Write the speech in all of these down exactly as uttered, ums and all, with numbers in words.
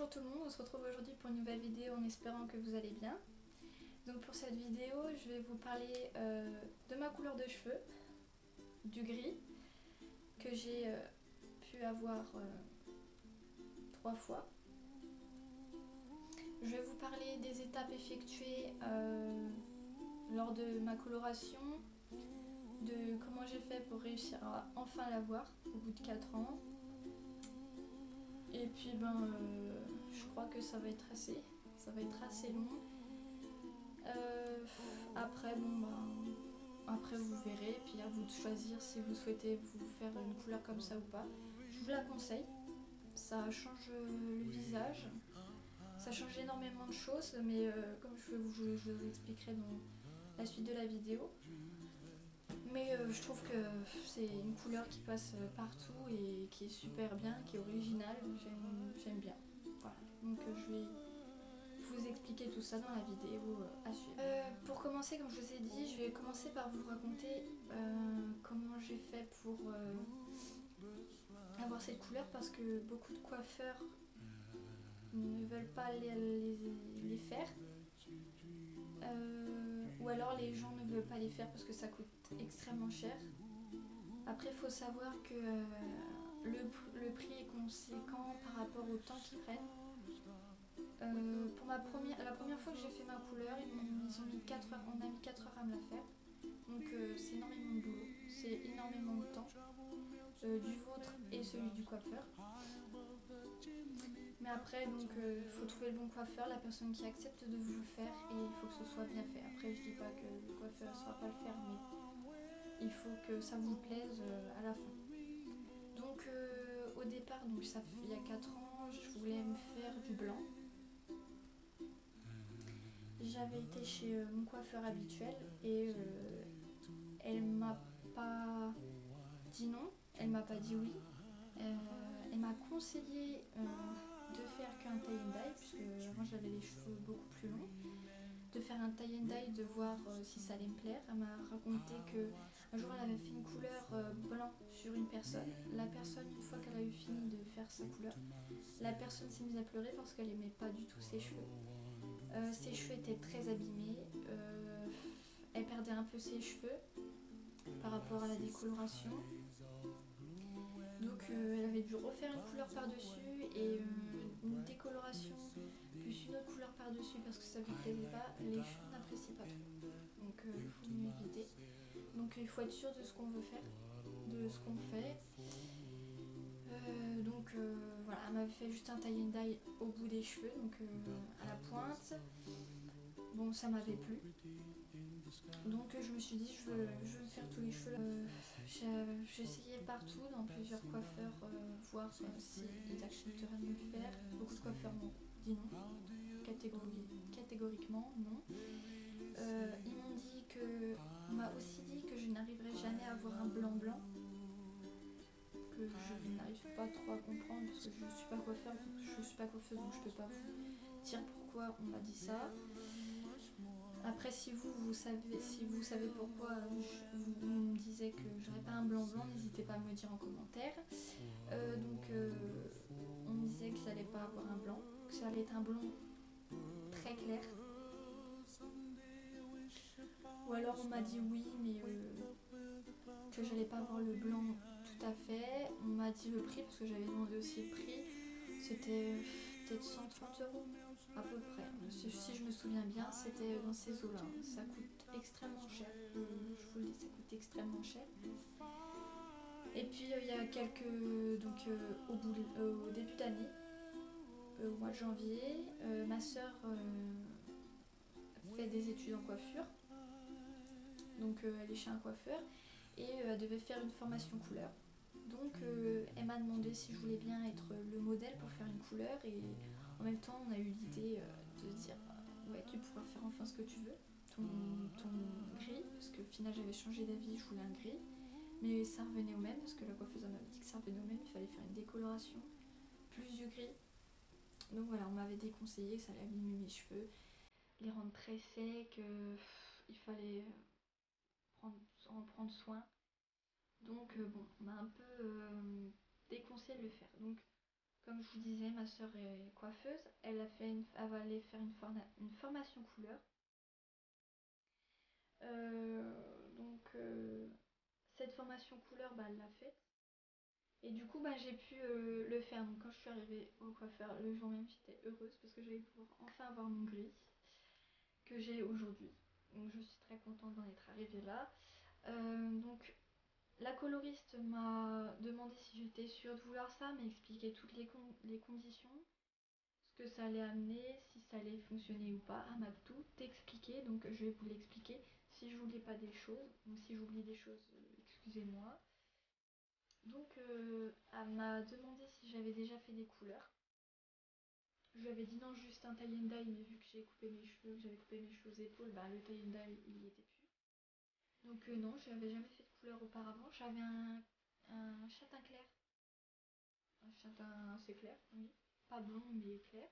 Bonjour tout le monde, on se retrouve aujourd'hui pour une nouvelle vidéo en espérant que vous allez bien. Donc pour cette vidéo, je vais vous parler euh, de ma couleur de cheveux, du gris, que j'ai euh, pu avoir euh, trois fois. Je vais vous parler des étapes effectuées euh, lors de ma coloration, de comment j'ai fait pour réussir à enfin l'avoir au bout de quatre ans. Et puis ben, euh, je crois que ça va être assez, ça va être assez long. Euh, après, bon ben, après vous verrez, puis à vous de choisir si vous souhaitez vous faire une couleur comme ça ou pas. Je vous la conseille, ça change le visage, ça change énormément de choses, mais euh, comme je vous, je, je vous expliquerai dans la suite de la vidéo. Mais euh, je trouve que c'est une couleur qui passe partout et qui est super bien, qui est originale, j'aime bien. Voilà, donc euh, je vais vous expliquer tout ça dans la vidéo euh, à suivre. Euh, pour commencer, comme je vous ai dit, je vais commencer par vous raconter euh, comment j'ai fait pour euh, avoir cette couleur, parce que beaucoup de coiffeurs ne veulent pas les, les, les faire. Euh, ou alors les gens ne veulent pas les faire parce que ça coûte extrêmement cher. Après, il faut savoir que euh, le, le prix est conséquent par rapport au temps qu'ils prennent. Euh, pour ma première, la première fois que j'ai fait ma couleur, ils, ils ont mis quatre heures, on a mis quatre heures à me la faire. Donc euh, c'est énormément de boulot, c'est énormément de temps, euh, du vôtre et celui du coiffeur. Mais après, donc, euh, faut trouver le bon coiffeur, la personne qui accepte de vous le faire, et il faut que ce soit bien fait. Après, je dis pas que le coiffeur ne saura pas le faire, mais il faut que ça vous plaise euh, à la fin. Donc, euh, au départ, donc ça fait il y a quatre ans, je voulais me faire du blanc. J'avais été chez euh, mon coiffeur habituel et euh, elle m'a pas dit non, elle m'a pas dit oui. Euh, elle m'a conseillé euh, de faire qu'un tie and dye, puisque avant j'avais les cheveux beaucoup plus longs, de faire un tie and dye, de voir euh, si ça allait me plaire. Elle m'a raconté que un jour elle avait fait une couleur euh, blanc sur une personne. La personne, une fois qu'elle a eu fini de faire sa couleur, la personne s'est mise à pleurer parce qu'elle aimait pas du tout ses cheveux. Euh, ses cheveux étaient très abîmés, euh, elle perdait un peu ses cheveux par rapport à la décoloration. Donc euh, elle avait dû refaire une couleur par-dessus et euh, une décoloration plus une autre couleur par-dessus parce que ça lui plaisait pas. Les cheveux n'apprécient pas trop, donc il euh, faut mieux éviter. Donc il faut être sûr de ce qu'on veut faire, de ce qu'on fait. Euh, donc euh, voilà, elle m'avait fait juste un tie and dye au bout des cheveux, donc euh, à la pointe. Bon, ça m'avait plu. Donc je me suis dit, je veux, je veux me faire tous les cheveux. Euh, j'ai essayé partout, dans plusieurs coiffeurs, euh, voir euh, s'ils accepteraient de me le faire. Beaucoup de coiffeurs m'ont dit non, Catégori catégoriquement non. Euh, ils m'ont dit que, on m'a aussi dit que je n'arriverais jamais à avoir un blanc blanc, que je n'arrive pas trop à comprendre parce que je ne suis pas coiffeur, je suis pas coiffeuse, donc je peux pas vous dire pourquoi on m'a dit ça. Après, si vous, vous savez, si vous savez pourquoi je, vous, vous me disiez que j'aurais pas un blanc blanc, n'hésitez pas à me le dire en commentaire. Euh, donc, euh, on me disait que j'allais pas avoir un blanc, que ça allait être un blond très clair. Ou alors on m'a dit oui, mais euh, que j'allais pas avoir le blanc tout à fait. On m'a dit le prix, parce que j'avais demandé aussi le prix. C'était peut-être cent trente euros à peu près. Si, si je me souviens bien, c'était dans ces eaux-là. Ça coûte extrêmement cher. Euh, je vous le dis, ça coûte extrêmement cher. Et puis euh, il y a quelques... Donc euh, au, bout, euh, au début d'année, euh, au mois de janvier, euh, ma soeur euh, fait des études en coiffure. Donc euh, elle est chez un coiffeur et euh, elle devait faire une formation couleur. Donc euh, elle m'a demandé si je voulais bien être le modèle pour faire une couleur, et en même temps on a eu l'idée euh, de dire euh, ouais, tu pourras faire enfin ce que tu veux, ton, ton gris, parce qu'au final j'avais changé d'avis, je voulais un gris, mais ça revenait au même parce que la coiffeuse m'avait dit que ça revenait au même, il fallait faire une décoloration plus du gris. Donc voilà, on m'avait déconseillé, ça allait abîmer mes cheveux, les rendre très secs, euh, il fallait prendre, en prendre soin. Donc euh, bon, on m'a un peu euh, déconseillé de le faire. Donc comme je vous disais, ma soeur est coiffeuse. Elle, a fait une, elle va aller faire une, forna, une formation couleur. Euh, donc, euh, cette formation couleur, bah, elle l'a faite. Et du coup, bah, j'ai pu euh, le faire. Donc, quand je suis arrivée au coiffeur le jour même, j'étais heureuse parce que j'allais pouvoir enfin avoir mon gris que j'ai aujourd'hui. Donc, je suis très contente d'en être arrivée là. Euh, donc, la coloriste m'a demandé si j'étais sûre de vouloir ça, m'a expliqué toutes les, con les conditions, ce que ça allait amener, si ça allait fonctionner ou pas. Elle m'a tout expliqué, donc je vais vous l'expliquer. Si je voulais pas des choses, ou si j'oublie des choses, euh, excusez-moi. Donc euh, elle m'a demandé si j'avais déjà fait des couleurs. Je lui avais dit non, juste un tie and dye, mais vu que j'ai coupé mes cheveux, que j'avais coupé mes cheveux aux épaules, bah le tie and dye il y était plus. Donc euh, non, je n'avais jamais fait de couleur auparavant. J'avais un, un châtain clair. Un châtain assez clair, oui. Pas blond, mais clair.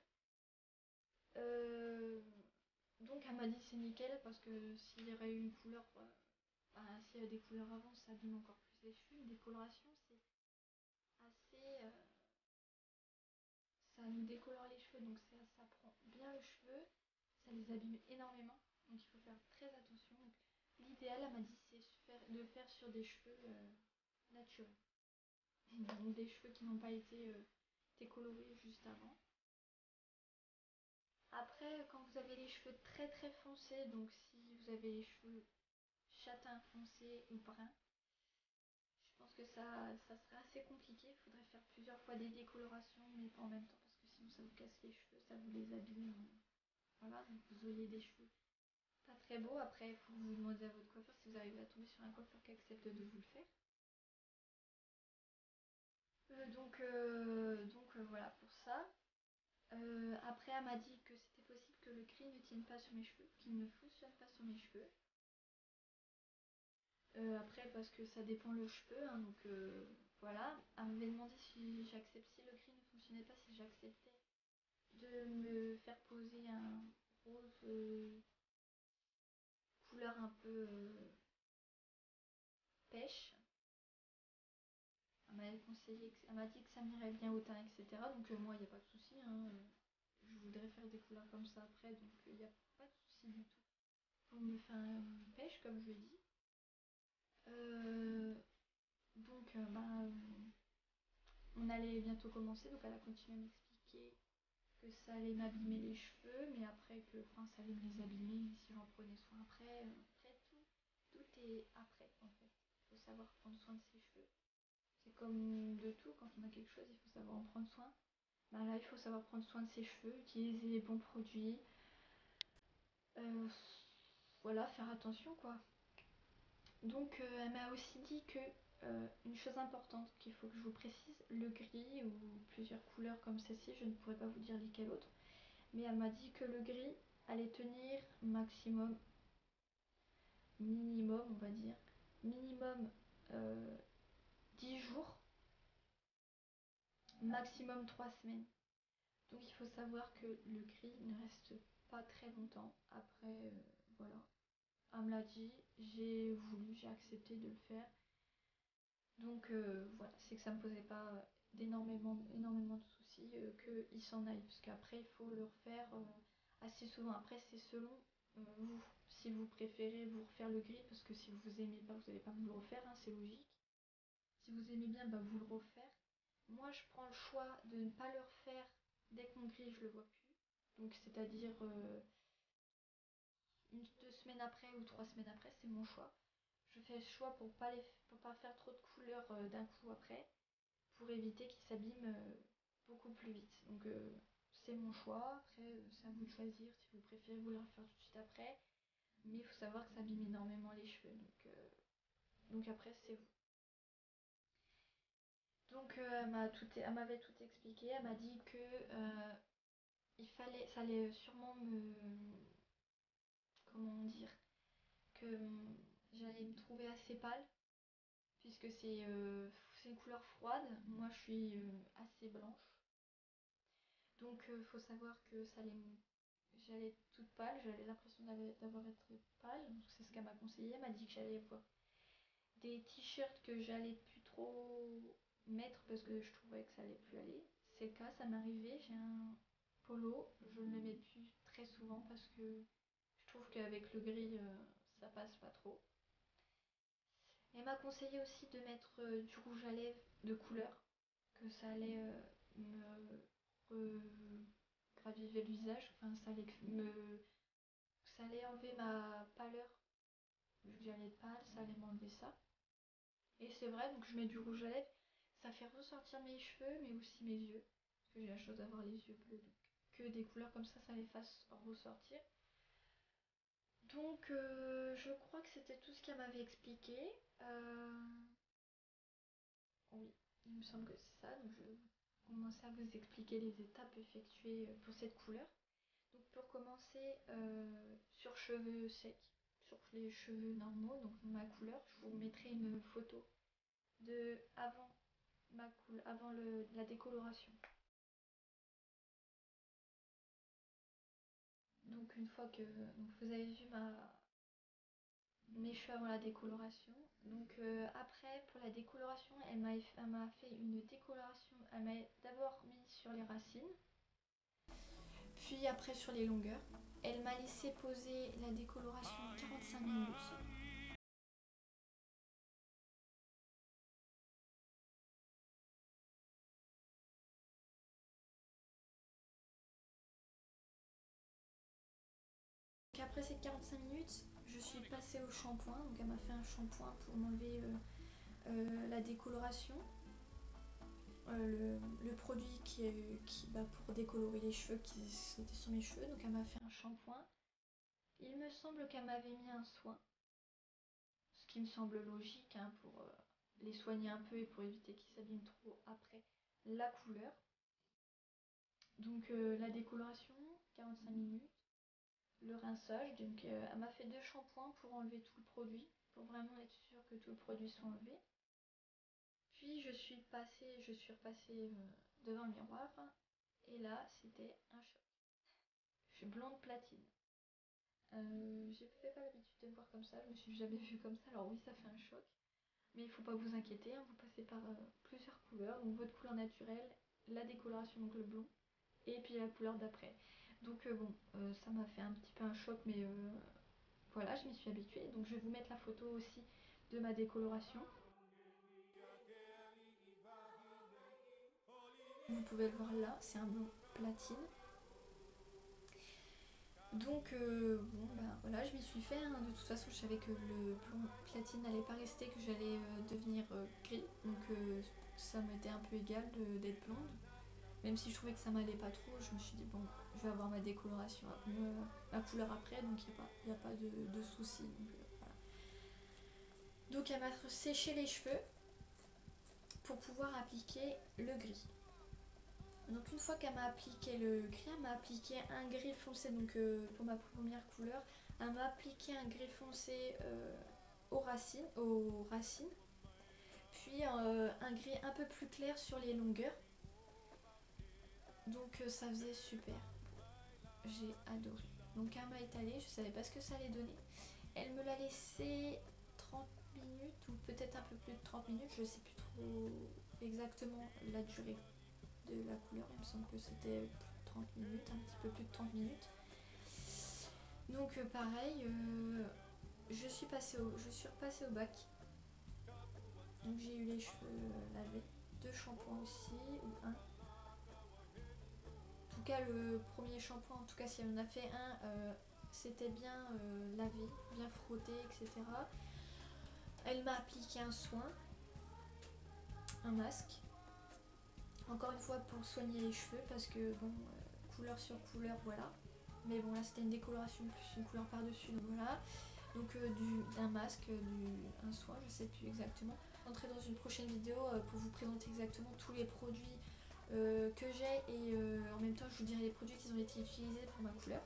Euh, donc elle m'a dit c'est nickel parce que s'il y aurait eu une couleur, bah, bah, s'il y avait des couleurs avant, ça abîme encore plus les cheveux. Une décoloration, c'est assez... Euh, ça nous décolore les cheveux, donc ça, ça prend bien le cheveu, ça les abîme énormément, donc il faut faire très attention. L'idéal, elle m'a dit, c'est de faire sur des cheveux euh, naturels, donc des cheveux qui n'ont pas été euh, décolorés juste avant. Après, quand vous avez les cheveux très très foncés, donc si vous avez les cheveux châtain foncé ou brun, je pense que ça, ça serait assez compliqué. Il faudrait faire plusieurs fois des décolorations, mais pas en même temps, parce que sinon ça vous casse les cheveux, ça vous les abîme. Voilà, donc vous auriez des cheveux pas très beaux. Après, il faut que vous demandez à votre coiffeur si vous arrivez à tomber sur un coiffeur qui accepte de vous le faire. Euh, donc, euh, donc euh, voilà pour ça. Euh, après, elle m'a dit que c'était possible que le cri ne tienne pas sur mes cheveux, qu'il ne fonctionne pas sur mes cheveux. Euh, après, parce que ça dépend le cheveu, hein, donc euh, voilà. Elle m'avait demandé si j'acceptais, si le cri ne fonctionnait pas, si j'acceptais de me faire poser un rose euh, couleur un peu euh, pêche. Elle m'a conseillé, elle m'a dit que ça m'irait bien au teint, et cetera. Donc euh, moi, il n'y a pas de souci. Hein. Je voudrais faire des couleurs comme ça après, donc il euh, n'y a pas de souci du tout. Pour me faire une pêche, comme je l'ai dit. Euh, donc, euh, bah, euh, on allait bientôt commencer, donc elle a continué à m'expliquer que ça allait m'abîmer les cheveux, mais après que, enfin, ça allait me les abîmer, mais si j'en prenais soin après, euh, après tout, tout est après en fait. Il faut savoir prendre soin de ses cheveux. C'est comme de tout, quand on a quelque chose, il faut savoir en prendre soin. Bah là, il faut savoir prendre soin de ses cheveux, utiliser les bons produits. Euh, voilà, faire attention quoi. Donc euh, elle m'a aussi dit que euh, une chose importante qu'il faut que je vous précise, le gris ou plusieurs couleurs comme celle-ci, je ne pourrais pas vous dire lesquelles autres, mais elle m'a dit que le gris allait tenir maximum, minimum on va dire, minimum euh, dix jours, maximum trois semaines. Donc il faut savoir que le gris ne reste pas très longtemps. Après, euh, voilà. Elle me l'a dit, j'ai voulu, j'ai accepté de le faire. Donc euh, voilà, c'est que ça me posait pas d'énormément énormément de soucis euh, qu'il s'en aille. Parce qu'après, il faut le refaire euh, assez souvent. Après, c'est selon euh, vous. Si vous préférez vous refaire le gris, parce que si vous aimez pas, vous n'allez pas vous le refaire, hein, c'est logique. Si vous aimez bien, bah, vous le refaire. Moi, je prends le choix de ne pas le refaire dès que mon gris, je le vois plus. Donc, c'est-à-dire euh, une, deux semaines après ou trois semaines après, c'est mon choix. Je fais le choix pour pas les, pour pas faire trop de couleurs euh, d'un coup après, pour éviter qu'ils s'abîment euh, beaucoup plus vite. Donc, euh, c'est mon choix. Après, euh, c'est à vous de choisir si vous préférez vous le refaire tout de suite après. Mais il faut savoir que ça abîme énormément les cheveux. Donc, euh, donc après, c'est vous. Donc, euh, elle m'a tout, elle m'avait tout expliqué. Elle m'a dit que euh, il fallait, ça allait sûrement me, comment dire, que hum, j'allais me trouver assez pâle, puisque c'est euh, c'est une couleur froide. Moi, je suis euh, assez blanche. Donc, il euh, faut savoir que ça allait me- j'allais être toute pâle, j'avais l'impression d'avoir été pâle. C'est ce qu'elle m'a conseillé. Elle m'a dit que j'allais avoir des t-shirts que j'allais plus trop mettre parce que je trouvais que ça allait plus aller. c'est le cas, ça m'est arrivé. J'ai un polo, je ne le mets plus très souvent parce que je trouve qu'avec le gris, euh, ça passe pas trop. Elle m'a conseillé aussi de mettre euh, du rouge à lèvres de couleur, que ça allait euh, me raviver le visage, enfin ça allait me ça allait enlever ma pâleur, vu que j'allais être pâle, ça allait m'enlever ça. Et c'est vrai, donc je mets du rouge à lèvres, ça fait ressortir mes cheveux, mais aussi mes yeux, parce que j'ai la chose d'avoir les yeux bleus, donc que des couleurs comme ça, ça les fasse ressortir. Donc euh, je crois que c'était tout ce qu'elle m'avait expliqué. Euh... Oui, il me semble que c'est ça, donc je vais commencer à vous expliquer les étapes effectuées pour cette couleur. Donc pour commencer, euh, sur cheveux secs, sur les cheveux normaux, donc ma couleur, je vous mettrai une photo de avant ma couleur, avant le, la décoloration. Donc une fois que donc vous avez vu ma, mes cheveux avant la décoloration. Donc euh, après pour la décoloration, elle m'a fait une décoloration, elle m'a d'abord mis sur les racines, puis après sur les longueurs. Elle m'a laissé poser la décoloration quarante-cinq minutes. Donc après ces quarante-cinq minutes, je suis passée au shampoing. Donc elle m'a fait un shampoing pour m'enlever euh, euh, la décoloration. Euh, le, le produit qui est qui, bah, pour décolorer les cheveux qui était sur mes cheveux. Donc elle m'a fait un shampoing. Il me semble qu'elle m'avait mis un soin. Ce qui me semble logique hein, pour euh, les soigner un peu et pour éviter qu'ils s'abîment trop après la couleur. Donc euh, la décoloration, quarante-cinq minutes. Le rinçage, donc euh, elle m'a fait deux shampoings pour enlever tout le produit, pour vraiment être sûre que tout le produit soit enlevé. Puis je suis passée, je suis repassée euh, devant le miroir, et là c'était un choc. Je suis blonde platine. Euh, j'ai pas l'habitude de me voir comme ça, je me suis jamais vue comme ça, alors oui ça fait un choc. Mais il ne faut pas vous inquiéter, hein, vous passez par euh, plusieurs couleurs, donc votre couleur naturelle, la décoloration, donc le blond, et puis la couleur d'après. Donc euh, bon, euh, ça m'a fait un petit peu un choc, mais euh, voilà, je m'y suis habituée. Donc je vais vous mettre la photo aussi de ma décoloration. Vous pouvez le voir là, c'est un blond platine. Donc euh, bon bah voilà, je m'y suis fait. Hein. De toute façon, je savais que le blond platine n'allait pas rester, que j'allais euh, devenir euh, gris. Donc euh, ça m'était un peu égal d'être blonde. Même si je trouvais que ça m'allait pas trop, je me suis dit bon, je vais avoir ma décoloration, ma couleur après, donc il n'y a pas, a pas de, de soucis. Donc, euh, voilà. Donc elle m'a séché les cheveux pour pouvoir appliquer le gris. Donc une fois qu'elle m'a appliqué le gris, elle m'a appliqué un gris foncé, donc euh, pour ma première couleur, elle m'a appliqué un gris foncé euh, aux racines, aux racines, puis euh, un gris un peu plus clair sur les longueurs. Donc euh, ça faisait super. J'ai adoré. Donc elle m'a étalé, je savais pas ce que ça allait donner. Elle me l'a laissé trente minutes ou peut-être un peu plus de trente minutes, je sais plus trop exactement la durée de la couleur, il me semble que c'était plus de trente minutes, un petit peu plus de trente minutes. Donc euh, pareil, euh, je suis passée au, je suis repassée au bac. Donc j'ai eu les cheveux lavés, deux shampoings aussi, ou un. En tout cas le premier shampoing, en tout cas si elle en a fait un, euh, c'était bien euh, lavé, bien frotté, et cetera. Elle m'a appliqué un soin, un masque. Encore une fois pour soigner les cheveux parce que bon, euh, couleur sur couleur, voilà. Mais bon là c'était une décoloration plus une couleur par-dessus, donc voilà. Donc euh, du, un masque, du, un soin, je sais plus exactement. Je rentrerai dans une prochaine vidéo euh, pour vous présenter exactement tous les produits euh, que j'ai et euh, en même temps je vous dirai les produits qui ont été utilisés pour ma couleur.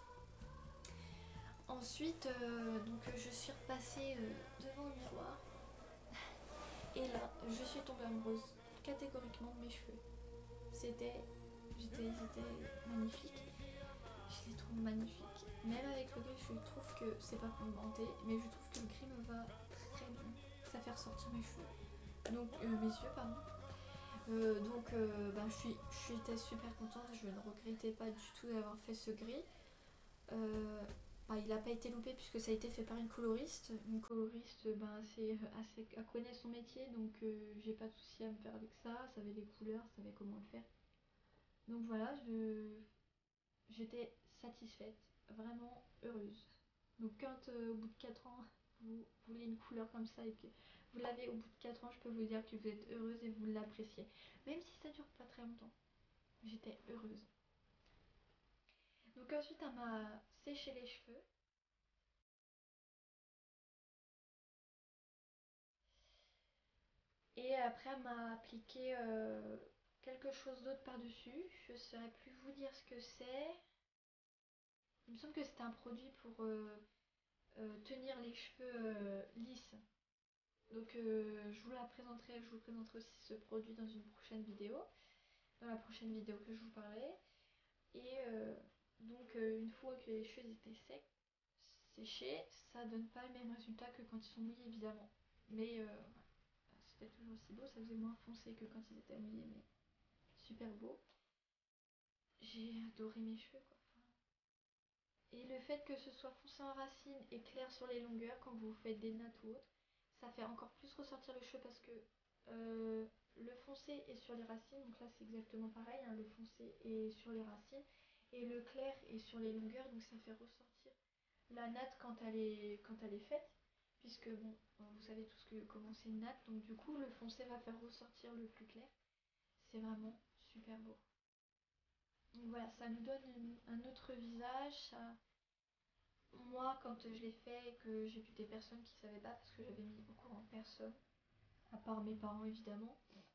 Ensuite, euh, donc je suis repassée euh, devant le miroir et là je suis tombée amoureuse catégoriquement de mes cheveux. C'était, j'étais, c'était magnifique. Je les trouve magnifiques. Même avec le gris, je trouve que c'est pas pour me vanter, mais je trouve que le gris me va très bien. Ça fait ressortir mes cheveux. Donc, euh, mes yeux, pardon. Euh, donc euh, ben, je suis, j'étais super contente, je ne regrettais pas du tout d'avoir fait ce gris. Euh, ben, il n'a pas été loupé puisque ça a été fait par une coloriste. Une coloriste ben, assez, assez, elle connaît son métier, donc euh, j'ai pas de souci à me faire avec ça, elle savait les couleurs, elle savait comment le faire. Donc voilà, je, j'étais satisfaite, vraiment heureuse. Donc quand euh, au bout de quatre ans, vous voulez une couleur comme ça et que vous l'avez au bout de quatre ans, je peux vous dire que vous êtes heureuse et vous l'appréciez. Même si ça dure pas très longtemps, j'étais heureuse. Donc ensuite, elle m'a séché les cheveux. Et après, elle m'a appliqué euh, quelque chose d'autre par-dessus. Je ne saurais plus vous dire ce que c'est. Il me semble que c'était un produit pour euh, euh, tenir les cheveux euh, lisses. Donc euh, je vous la présenterai, je vous présenterai aussi ce produit dans une prochaine vidéo, dans la prochaine vidéo que je vous parlais. Et euh, donc euh, une fois que les cheveux étaient secs, séchés, ça donne pas le même résultat que quand ils sont mouillés évidemment. Mais euh, c'était toujours aussi beau, ça faisait moins foncé que quand ils étaient mouillés, mais super beau. J'ai adoré mes cheveux quoi. Et le fait que ce soit foncé en racine et clair sur les longueurs quand vous faites des nattes ou autres, ça fait encore plus ressortir le cheveu parce que euh, le foncé est sur les racines, donc là c'est exactement pareil, hein, le foncé est sur les racines et le clair est sur les longueurs, donc ça fait ressortir la natte quand elle est, quand elle est faite, puisque bon, vous savez tout ce que comment c'est une natte, donc du coup le foncé va faire ressortir le plus clair. C'est vraiment super beau. Donc voilà, ça nous donne un autre visage, ça, moi, quand je l'ai fait et que j'ai vu des personnes qui ne savaient pas, parce que j'avais mis au courant personne, à part mes parents évidemment,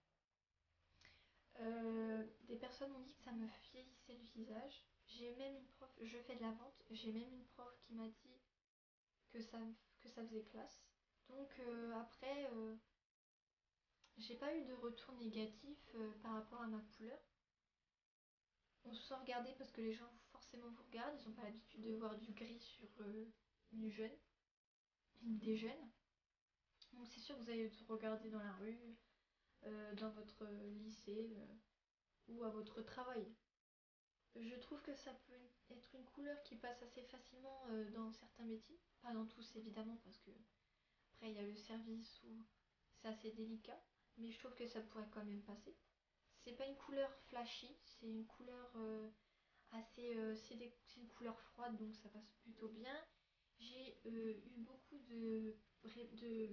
euh, des personnes m'ont dit que ça me vieillissait le visage. J'ai même une prof, je fais de la vente, j'ai même une prof qui m'a dit que ça, que ça faisait classe. Donc euh, après, euh, j'ai pas eu de retour négatif euh, par rapport à ma couleur. On se sent regarder parce que les gens forcément vous regardent, ils n'ont pas l'habitude de voir du gris sur euh, une jeune, une des jeunes. Donc c'est sûr que vous allez vous regarder dans la rue, euh, dans votre lycée euh, ou à votre travail. Je trouve que ça peut être une couleur qui passe assez facilement euh, dans certains métiers, pas dans tous évidemment parce que après il y a le service où c'est assez délicat, mais je trouve que ça pourrait quand même passer. C'est pas une couleur flashy, c'est une couleur euh, assez, euh, c'est, des, c'est une couleur froide donc ça passe plutôt bien. J'ai euh, eu beaucoup de, de,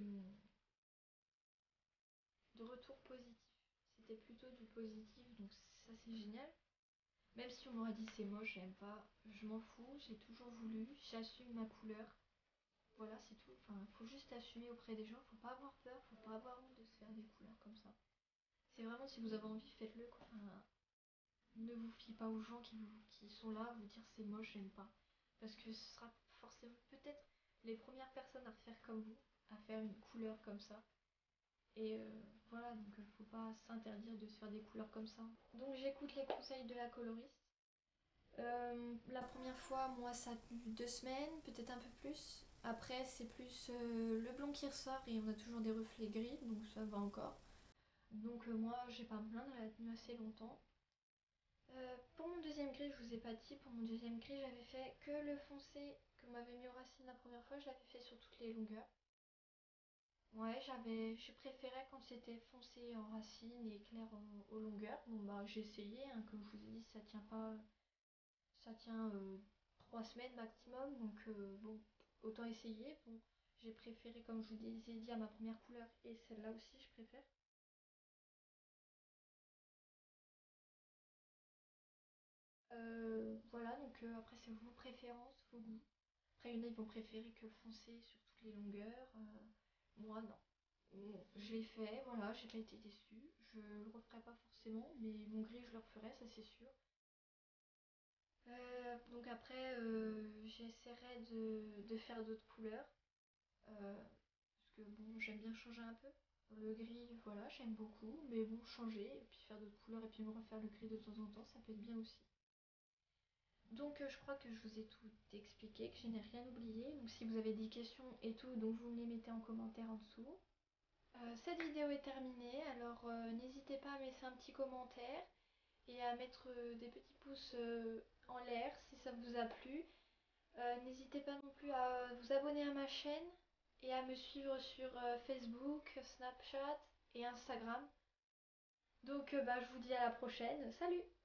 de retours positifs. C'était plutôt du positif, donc ça c'est génial. Même si on m'aurait dit c'est moche, j'aime pas, je m'en fous, j'ai toujours voulu, j'assume ma couleur. Voilà, c'est tout. Enfin, faut juste assumer auprès des gens, faut pas avoir peur, faut pas avoir honte de se faire des couleurs comme ça. C'est vraiment si vous avez envie, faites-le quoi. Enfin, ne vous fiez pas aux gens qui, vous, qui sont là à vous dire c'est moche, j'aime pas. Parce que ce sera forcément peut-être les premières personnes à faire comme vous, à faire une couleur comme ça. Et euh, voilà, donc euh, faut pas s'interdire de se faire des couleurs comme ça. Donc j'écoute les conseils de la coloriste. Euh, la première fois, moi, ça a tenu deux semaines, peut-être un peu plus. Après, c'est plus euh, le blond qui ressort et on a toujours des reflets gris, donc ça va encore. Donc euh, moi, j'ai pas à me plaindre, elle a tenu assez longtemps. Euh, pour mon deuxième gris, je vous ai pas dit, pour mon deuxième gris, j'avais fait que le foncé que m'avait mis aux racines la première fois, je l'avais fait sur toutes les longueurs. Ouais, j'avais, je préférais quand c'était foncé en racines et clair aux, aux longueurs. Bon bah j'ai essayé, hein, comme je vous ai dit, ça tient pas, ça tient euh, trois semaines maximum, donc euh, bon, autant essayer. Bon, j'ai préféré, comme je vous ai dit, à ma première couleur et celle-là aussi, je préfère. Euh, voilà, donc euh, après c'est vos préférences, vos goûts. Après, il y en a, ils vont préférer que le foncé sur toutes les longueurs. Euh, moi, non. Bon, je l'ai fait, voilà, j'ai pas été déçue. Je le referai pas forcément, mais mon gris, je le referai, ça c'est sûr. Euh, donc après, euh, j'essaierai de, de faire d'autres couleurs. Euh, parce que bon, j'aime bien changer un peu. Le gris, voilà, j'aime beaucoup. Mais bon, changer, et puis faire d'autres couleurs, et puis me refaire le gris de temps en temps, ça peut être bien aussi. Donc euh, je crois que je vous ai tout expliqué, que je n'ai rien oublié. Donc si vous avez des questions et tout, donc vous me les mettez en commentaire en dessous. Euh, cette vidéo est terminée, alors euh, n'hésitez pas à laisser un petit commentaire et à mettre euh, des petits pouces euh, en l'air si ça vous a plu. Euh, n'hésitez pas non plus à vous abonner à ma chaîne et à me suivre sur euh, Facebook, Snapchat et Instagram. Donc euh, bah, je vous dis à la prochaine. Salut!